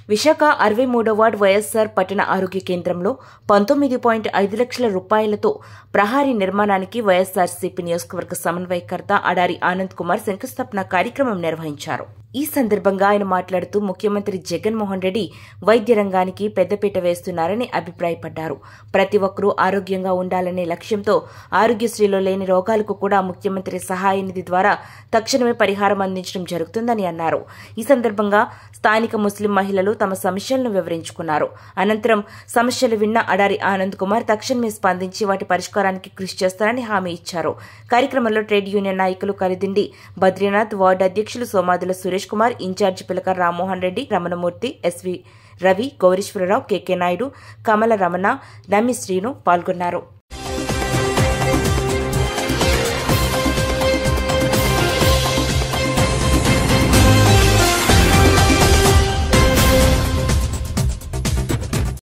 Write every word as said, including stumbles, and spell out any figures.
విశాఖ అరవై మూడవ వార్డు వైఎస్ఆర్ పట్టణ ఆరోగ్య కేంద్రంలో పంతొమ్మిది పాయింట్ ఐదు లక్షల రూపాయలతో ప్రహారీ నిర్మాణానికి వైఎస్ఆర్సీపీ నియోజకవర్గ సమన్వయకర్త అడారి ఆనంద్ కుమార్ శంకుస్థాపన కార్యక్రమం నిర్వహించారు. ఈ సందర్భంగా ఆయన మాట్లాడుతూ ముఖ్యమంత్రి జగన్మోహన్ రెడ్డి వైద్య రంగానికి పెద్దపీట వేస్తున్నారని అభిప్రాయపడ్డారు. ప్రతి ఒక్కరూ ఆరోగ్యంగా ఉండాలనే లక్ష్యంతో ఆరోగ్యశ్రీలో లేని రోగాలకు కూడా ముఖ్యమంత్రి సహాయ నిధి ద్వారా తక్షణమే పరిహారం అందించడం జరుగుతుందని అన్నారు. ఈ సందర్భంగా స్థానిక ముస్లిం మహిళలు తమ సమస్యలను వివరించుకున్నారు. అనంతరం సమస్యలు విన్న అడారి ఆనంద్ కుమార్ తక్షణమే స్పందించి వాటి పరిష్కారానికి కృషి చేస్తారని హామీ ఇచ్చారు. కార్యక్రమంలో ట్రేడ్ యూనియన్ నాయకులు కలిదిండి బద్రీనాథ్, వార్డు అధ్యక్షులు Somadula Suresh Kumar, incharge Pilaka Rammohan Reddy, Ramanamurthy, SV Ravi, Gowrishwararao, KK Naidu, Kamala Ramana, Nammi Srinu పాల్గొన్నారు.